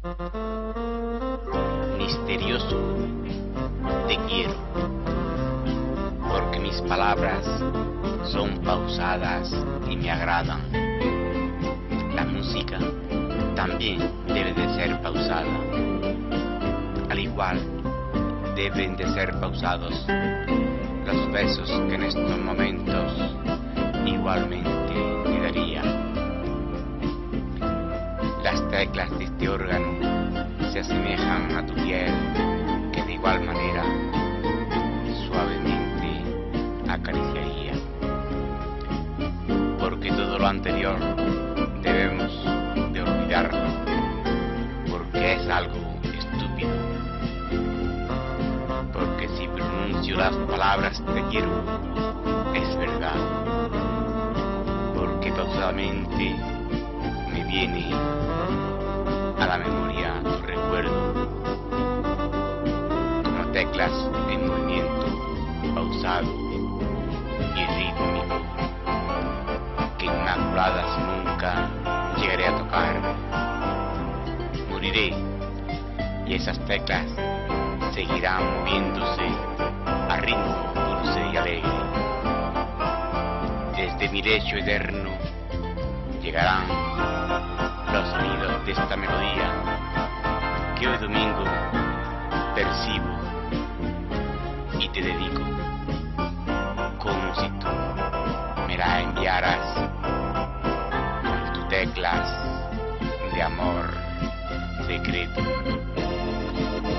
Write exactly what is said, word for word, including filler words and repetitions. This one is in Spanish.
Misterioso, te quiero, porque mis palabras son pausadas y me agradan. La música también debe de ser pausada, al igual deben de ser pausados los besos que en estos momentos igualmente te daría. Las teclas de este órgano se asemejan a tu piel, que de igual manera suavemente acariciaría. Porque todo lo anterior debemos de olvidarlo, porque es algo estúpido. Porque si pronuncio las palabras te quiero, es verdad. Porque pausadamente me viene a la memoria tu recuerdo, como teclas en movimiento pausado y rítmico, que inmaculadas nunca llegaré a tocar. Moriré y esas teclas seguirán moviéndose a ritmo dulce y alegre. Desde mi lecho eterno llegarán los sonidos de esta melodía que hoy domingo percibo y te dedico, como si tú me la enviaras con tus teclas de amor secreto.